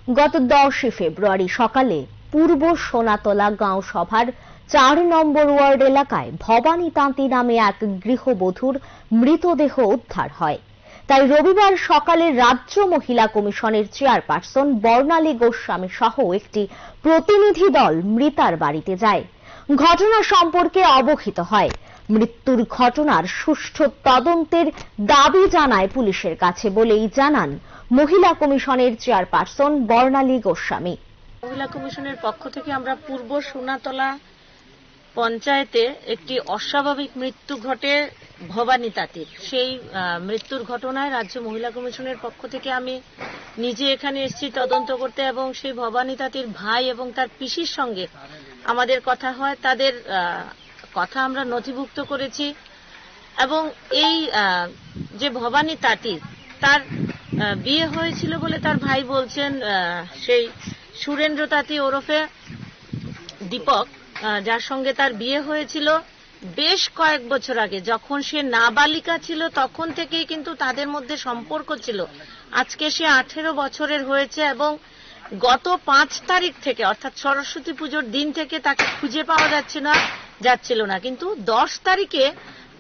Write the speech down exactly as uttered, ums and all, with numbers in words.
গত দশই ফেব্রুয়ারি সকালে পূর্ব সোনাতলা গাঁও সভার চার নম্বর ওয়ার্ড এলাকায় ভবানী তাঁতি নামে এক গৃহবধূর মৃতদেহ উদ্ধার হয়। তাই রবিবার সকালে রাজ্য মহিলা কমিশনের চেয়ারপারসন বর্ণালী গোস্বামী সহ একটি প্রতিনিধি দল মৃতার বাড়িতে যায়। ঘটনা সম্পর্কে অবহিত হয়। মৃত্যুর ঘটনার সুষ্ঠু তদন্তের দাবি জানায় পুলিশের কাছে বলেই জানান মহিলা কমিশনের চেয়ারপারসন বর্ণালী গোস্বামী। মহিলা কমিশনের পক্ষ থেকে আমরা পূর্ব সোনাতলা পঞ্চায়েতে একটি অস্বাভাবিক মৃত্যু ঘটে ভবানী তাঁতির, সেই মৃত্যুর ঘটনায় রাজ্য মহিলা কমিশনের পক্ষ থেকে আমি নিজে এখানে এসেছি তদন্ত করতে, এবং সেই ভবানী তাঁতির ভাই এবং তার পিসির সঙ্গে আমাদের কথা হয়। তাদের কথা আমরা নথিভুক্ত করেছি এবং এই যে ভবানী তাঁতি, তার বিয়ে হয়েছিল বলে তার ভাই বলছেন, সেই সুরেন্দ্র তাঁতি ওরফে দীপক, যার সঙ্গে তার বিয়ে হয়েছিল বেশ কয়েক বছর আগে, যখন সে নাবালিকা ছিল তখন থেকেই কিন্তু তাদের মধ্যে সম্পর্ক ছিল। আজকে সে আঠেরো বছরের হয়েছে এবং গত পাঁচ তারিখ থেকে অর্থাৎ সরস্বতী পুজোর দিন থেকে তাকে খুঁজে পাওয়া যাচ্ছে না যাচ্ছিল না কিন্তু দশ তারিখে